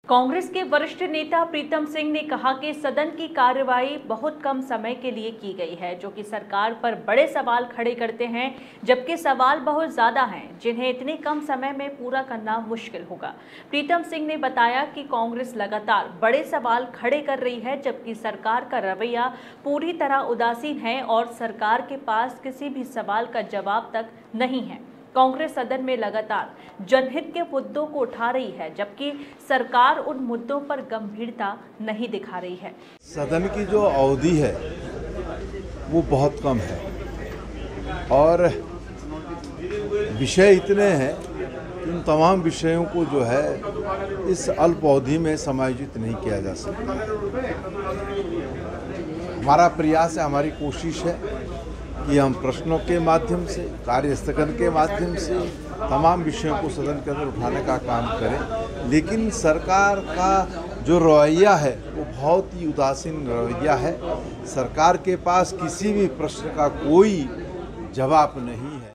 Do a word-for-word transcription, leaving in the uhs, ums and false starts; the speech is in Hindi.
कांग्रेस के वरिष्ठ नेता प्रीतम सिंह ने कहा कि सदन की कार्यवाही बहुत कम समय के लिए की गई है, जो कि सरकार पर बड़े सवाल खड़े करते हैं, जबकि सवाल बहुत ज्यादा हैं जिन्हें इतने कम समय में पूरा करना मुश्किल होगा। प्रीतम सिंह ने बताया कि कांग्रेस लगातार बड़े सवाल खड़े कर रही है, जबकि सरकार का रवैया पूरी तरह उदासीन है और सरकार के पास किसी भी सवाल का जवाब तक नहीं है। कांग्रेस सदन में लगातार जनहित के मुद्दों को उठा रही है, जबकि सरकार उन मुद्दों पर गंभीरता नहीं दिखा रही है। सदन की जो अवधि है वो बहुत कम है और विषय इतने हैं कि उन तमाम विषयों को जो है इस अल्प अवधि में समायोजित नहीं किया जा सकता। हमारा प्रयास है, हमारी कोशिश है कि हम प्रश्नों के माध्यम से, कार्य स्थगन के माध्यम से तमाम विषयों को सदन के अंदर उठाने का काम करें, लेकिन सरकार का जो रवैया है वो बहुत ही उदासीन रवैया है। सरकार के पास किसी भी प्रश्न का कोई जवाब नहीं है।